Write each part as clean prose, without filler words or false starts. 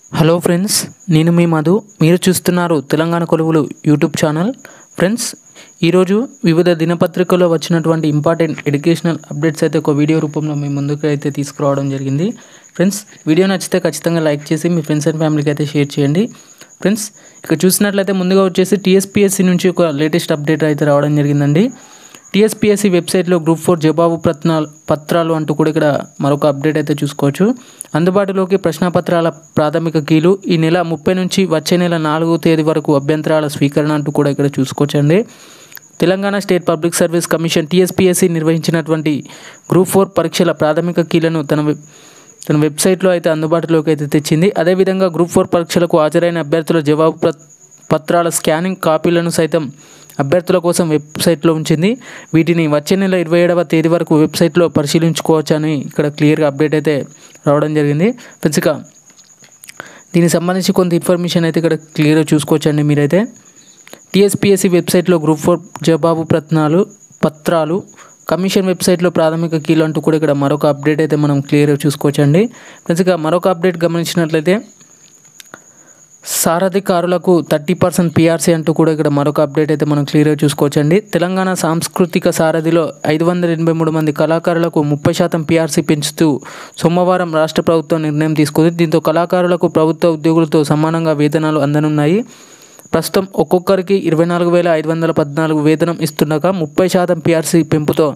Hello friends, నేను మీ మధు. మీరు చూస్తున్నారు తెలంగాణ కొలువులు యూట్యూబ్ ఛానల్. ఫ్రెండ్స్, ఈరోజు వివిధ దినపత్రికల్లో వచ్చినటువంటి ఇంపార్టెంట్ ఎడ్యుకేషనల్ అప్డేట్స్ అయితే ఒక వీడియో రూపంలో మీ ముందుకు అయితే తీసుకురావడం జరిగింది. ఫ్రెండ్స్, వీడియో నచ్చితే ఖచ్చితంగా లైక్ చేసి మీ ఫ్రెండ్స్ అండ్ ఫ్యామిలీకి అయితే షేర్ చేయండి. ఫ్రెండ్స్, ఇక చూసినట్లయితే ముందుగా వచ్చేసి టీఎస్పీఎస్సీ నుంచి ఒక లేటెస్ట్ అప్డేట్ అయితే రావడం జరిగిందండి. టీఎస్పీఎస్సీ వెబ్సైట్లో గ్రూప్ 4 జవాబు పత్రాలు అంటూ కూడా ఇక్కడ మరొక అప్డేట్ అయితే చూసుకోవచ్చు. అందుబాటులోకి ప్రశ్నపత్రాల ప్రాథమిక కీలు ఈ నెల 30 నుంచి వచ్చే నెల 4వ తేదీ వరకు అభ్యంతరాల స్వీకరణ అంటూ కూడా ఇక్కడ చూసుకోవచ్చండి. Telangana state public service commission TSPSC నిర్వహించినటువంటి గ్రూప్ 4 పరీక్షల ప్రాథమిక కీలను తన వెబ్సైట్లో అయితే అందుబాటులోకి అయితే తెచ్చింది. అదేవిధంగా గ్రూప్ 4 పరీక్షలకు హాజరైన అభ్యర్థుల జవాబు పత్రాల స్కానింగ్ కాపీలను సైతం అభ్యర్థుల కోసం వెబ్సైట్లో ఉంచింది. వీటిని వచ్చే నెల 27వ తేదీ వరకు వెబ్సైట్లో పరిశీలించుకోవచ్చు అని ఇక్కడ క్లియర్గా అప్డేట్ అయితే రావడం జరిగింది. ఫ్రెండ్స్, ఇక దీనికి సంబంధించి కొంత ఇన్ఫర్మేషన్ అయితే ఇక్కడ క్లియర్గా చూసుకోవచ్చండి. మీరైతే టీఎస్పీఎస్సీ వెబ్సైట్లో గ్రూప్ 4 జవాబు పత్రాలు కమిషన్ వెబ్సైట్లో ప్రాథమిక కీలు అంటూ కూడా ఇక్కడ మరొక అప్డేట్ అయితే మనం క్లియర్గా చూసుకోవచ్చండి. ఫ్రెండ్స్, ఇక మరొక అప్డేట్ గమనించినట్లయితే సారథికారులకు 30% పీఆర్సీ అంటూ కూడా ఇక్కడ మరొక అప్డేట్ అయితే మనం క్లియర్గా చూసుకోవచ్చండి. తెలంగాణ సాంస్కృతిక సారథిలో 583 మంది కళాకారులకు 30% పీఆర్సీ పెంచుతూ సోమవారం రాష్ట్ర ప్రభుత్వం నిర్ణయం తీసుకుంది. దీంతో కళాకారులకు ప్రభుత్వ ఉద్యోగులతో సమానంగా వేతనాలు అందనున్నాయి. ప్రస్తుతం ఒక్కొక్కరికి 24,514 వేతనం ఇస్తుండగా 30% పీఆర్సీ పెంపుతో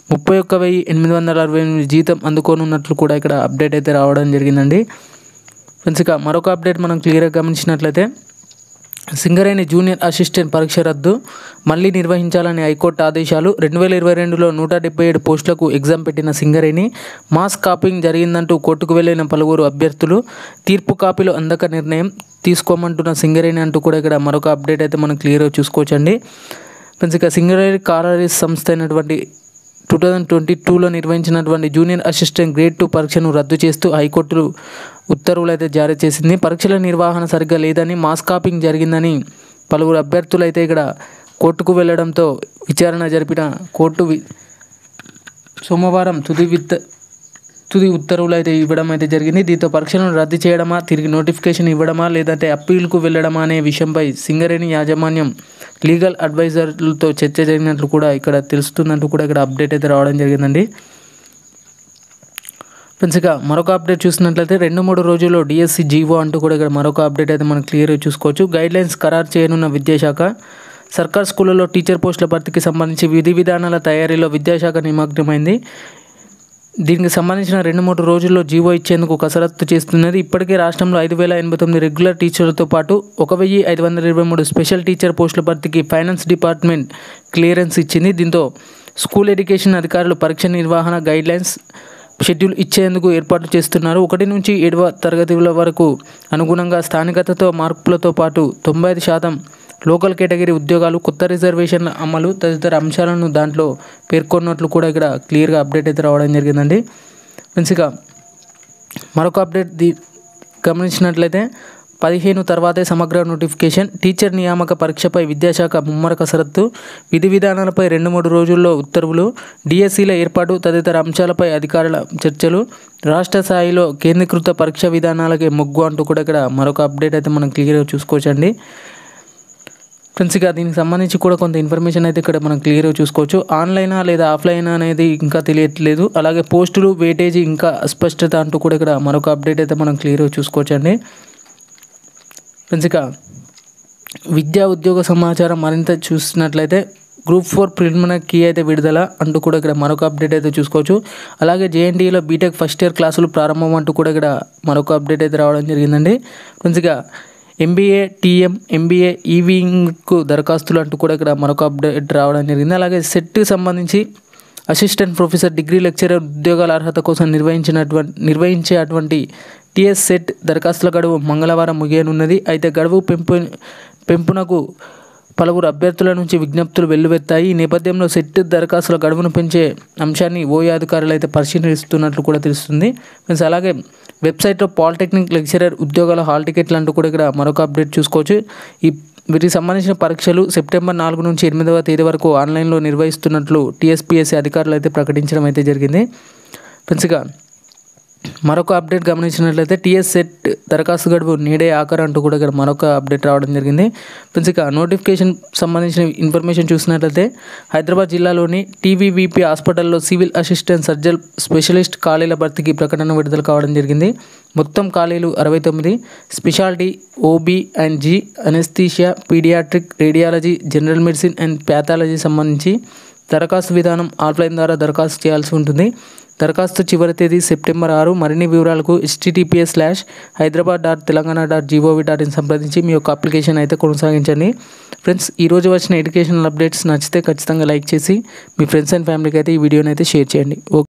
31,868 జీతం అందుకోనున్నట్లు కూడా ఇక్కడ అప్డేట్ అయితే రావడం జరిగిందండి. ఫ్రెండ్స్, ఇక మరొక అప్డేట్ మనం క్లియర్గా గమనించినట్లయితే సింగరేణి జూనియర్ అసిస్టెంట్ పరీక్ష రద్దు, మళ్ళీ నిర్వహించాలని హైకోర్టు ఆదేశాలు. 2022లో 177 పోస్టులకు ఎగ్జామ్ పెట్టిన సింగరేణి మాస్ కాపింగ్ జరిగిందంటూ కోర్టుకు వెళ్లిన పలువురు అభ్యర్థులు తీర్పు కాపీలో అందక నిర్ణయం తీసుకోమంటున్న సింగరేణి అంటూ కూడా ఇక్కడ మరొక అప్డేట్ అయితే మనం క్లియర్గా చూసుకోవచ్చండి. ఫ్రెండ్స్, ఇక సింగరేణి కాలరీస్ సంస్థ అయినటువంటి 2022లో నిర్వహించినటువంటి జూనియర్ అసిస్టెంట్ గ్రేడ్ 2 పరీక్షను రద్దు చేస్తూ హైకోర్టు ఉత్తర్వులు అయితే జారీ చేసింది. పరీక్షల నిర్వహణ సరిగ్గా లేదని, మాస్ కాపింగ్ జరిగిందని పలువురు అభ్యర్థులు అయితే ఇక్కడ కోర్టుకు వెళ్లడంతో విచారణ జరిపిన కోర్టు సోమవారం తుది ఉత్తర్వులు అయితే ఇవ్వడం అయితే జరిగింది. దీంతో పరీక్షలను రద్దు చేయడమా, తిరిగి నోటిఫికేషన్ ఇవ్వడమా, లేదంటే అప్పీల్కు వెళ్లడమా అనే విషయంపై సింగరేణి యాజమాన్యం లీగల్ అడ్వైజర్లతో చర్చ జరిగినట్లు కూడా ఇక్కడ తెలుస్తుందంటూ కూడా ఇక్కడ అప్డేట్ అయితే రావడం జరిగిందండి. ఫ్రెండ్స్, ఇక మరొక అప్డేట్ చూసినట్లయితే 2-3 రోజుల్లో డిఎస్సి జీవో అంటూ కూడా ఇక్కడ మరొక అప్డేట్ అయితే మనం క్లియర్గా చూసుకోవచ్చు. గైడ్లైన్స్ ఖరారు చేయనున్న విద్యాశాఖ. సర్కార్ స్కూళ్ళలో టీచర్ పోస్టుల భర్తీకి సంబంధించి విధి విధానాల తయారీలో విద్యాశాఖ నిమగ్నమైంది. దీనికి సంబంధించిన 2-3 రోజుల్లో జీవో ఇచ్చేందుకు కసరత్తు చేస్తున్నది. ఇప్పటికే రాష్ట్రంలో 5,089 రెగ్యులర్ టీచర్లతో పాటు 1,523 స్పెషల్ టీచర్ పోస్టుల భర్తీకి ఫైనాన్స్ డిపార్ట్మెంట్ క్లియరెన్స్ ఇచ్చింది. దీంతో స్కూల్ ఎడ్యుకేషన్ అధికారులు పరీక్ష నిర్వహణ గైడ్లైన్స్ షెడ్యూల్ ఇచ్చేందుకు ఏర్పాట్లు చేస్తున్నారు. 1 నుంచి 7వ తరగతుల వరకు అనుగుణంగా స్థానికతతో మార్పులతో పాటు 95% లోకల్ కేటగిరీ ఉద్యోగాలు, కొత్త రిజర్వేషన్ల అమలు తదితర అంశాలను దాంట్లో పేర్కొన్నట్లు కూడా ఇక్కడ క్లియర్గా అప్డేట్ అయితే రావడం జరిగిందండి. ఫ్రెండ్స్, ఇక మరొక అప్డేట్ గమనించినట్లయితే 15 తర్వాతే సమగ్ర నోటిఫికేషన్. టీచర్ నియామక పరీక్షపై విద్యాశాఖ ముమ్మర కసరత్తు. విధి విధానాలపై 2-3 రోజుల్లో ఉత్తర్వులు. డిఎస్సీల ఏర్పాటు తదితర అంశాలపై అధికారుల చర్చలు. రాష్ట్ర స్థాయిలో కేంద్రీకృత పరీక్ష విధానాలకే మొగ్గు అంటూ కూడా ఇక్కడ మరొక అప్డేట్ అయితే మనం క్లియర్గా చూసుకోవచ్చండి. ఫ్రెండ్స్, ఇక దీనికి సంబంధించి కూడా కొంత ఇన్ఫర్మేషన్ అయితే ఇక్కడ మనం క్లియర్గా చూసుకోవచ్చు. ఆన్లైనా లేదా ఆఫ్లైన్ అనేది ఇంకా తెలియట్లేదు. అలాగే పోస్టులు వెయిటేజీ ఇంకా అస్పష్టత అంటూ కూడా ఇక్కడ మరొక అప్డేట్ అయితే మనం క్లియర్గా చూసుకోవచ్చండి. ఫ్రెండ్స్, ఇక విద్యా ఉద్యోగ సమాచారం మరింత చూసినట్లయితే గ్రూప్ 4 ప్రిలిమినరీ కీ అయితే విడుదల అంటూ కూడా ఇక్కడ మరొక అప్డేట్ అయితే చూసుకోవచ్చు. అలాగే జేఎన్టీయూలో బీటెక్ ఫస్ట్ ఇయర్ క్లాసులు ప్రారంభం అంటూ కూడా ఇక్కడ మరొక అప్డేట్ అయితే రావడం జరిగిందండి. ఫ్రెండ్స్, ఇక ఎంబీఏ టీఎం ఎంబీఏ ఈవింగ్కు దరఖాస్తులు అంటూ కూడా ఇక్కడ మరొక అప్డేట్ రావడం జరిగింది. అలాగే సెట్కి సంబంధించి అసిస్టెంట్ ప్రొఫెసర్, డిగ్రీ లెక్చరర్ ఉద్యోగాల అర్హత కోసం నిర్వహించేటువంటి టీఎస్ సెట్ దరఖాస్తుల గడువు మంగళవారం ముగియనున్నది. అయితే గడువు పెంపునకు పలువురు అభ్యర్థుల నుంచి విజ్ఞప్తులు వెల్లువెత్తాయి. ఈ నేపథ్యంలో సెట్ దరఖాస్తుల గడువును పెంచే అంశాన్ని ఓయూ అధికారులు అయితే పరిశీలిస్తున్నట్లు కూడా తెలుస్తుంది. మీన్స్ అలాగే వెబ్సైట్లో పాలిటెక్నిక్ లెక్చరర్ ఉద్యోగాల హాల్ టికెట్లు అంటూ కూడా ఇక్కడ మరొక అప్డేట్ చూసుకోవచ్చు. వీటికి సంబంధించిన పరీక్షలు సెప్టెంబర్ 4 నుంచి 8వ తేదీ వరకు ఆన్లైన్లో నిర్వహిస్తున్నట్లు టీఎస్పీఎస్సీ అధికారులు అయితే ప్రకటించడం అయితే జరిగింది. ఫ్రెండ్స్, ఇక మరొక అప్డేట్ గమనించినట్లయితే టీఎస్ సెట్ దరఖాస్తు గడువు నేడే ఆఖరు అంటూ కూడా ఇక్కడ మరొక అప్డేట్ రావడం జరిగింది. ఫ్రెండ్స్ ఇక నోటిఫికేషన్ సంబంధించిన ఇన్ఫర్మేషన్ చూసినట్లయితే హైదరాబాద్ జిల్లాలోని టీవీవీపీ హాస్పిటల్లో సివిల్ అసిస్టెంట్ సర్జన్ స్పెషలిస్ట్ ఖాళీల భర్తీకి ప్రకటన విడుదల కావడం జరిగింది. మొత్తం ఖాళీలు 69. Speciality OB and G, anaesthesia, paediatric, radiology, general medicine and pathology సంబంధించి దరఖాస్తు విధానం ఆఫ్లైన్ ద్వారా దరఖాస్తు చేయాల్సి ఉంటుంది. దరఖాస్తు చివరి తేదీ సెప్టెంబర్ 6. మరిన్ని వివరాలకు https:/hyderabad.telangana.gov.in సంప్రదించి మీ యొక్క అప్లికేషన్ అయితే కొనసాగించండి. ఫ్రెండ్స్ ఈరోజు వచ్చిన ఎడ్యుకేషనల్ అప్డేట్స్ నచ్చితే ఖచ్చితంగా లైక్ చేసి మీ ఫ్రెండ్స్ అండ్ ఫ్యామిలీకి అయితే ఈ వీడియోని అయితే షేర్ చేయండి. ఓకే.